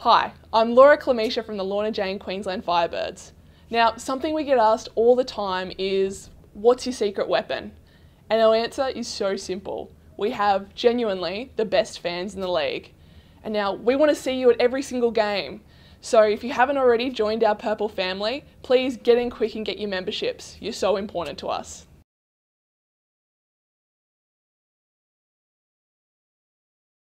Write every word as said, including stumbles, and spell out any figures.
Hi, I'm Laura Clemesha from the Lorna Jane Queensland Firebirds. Now, something we get asked all the time is, what's your secret weapon? And our answer is so simple. We have genuinely the best fans in the league. And now we want to see you at every single game. So if you haven't already joined our Purple family, please get in quick and get your memberships. You're so important to us.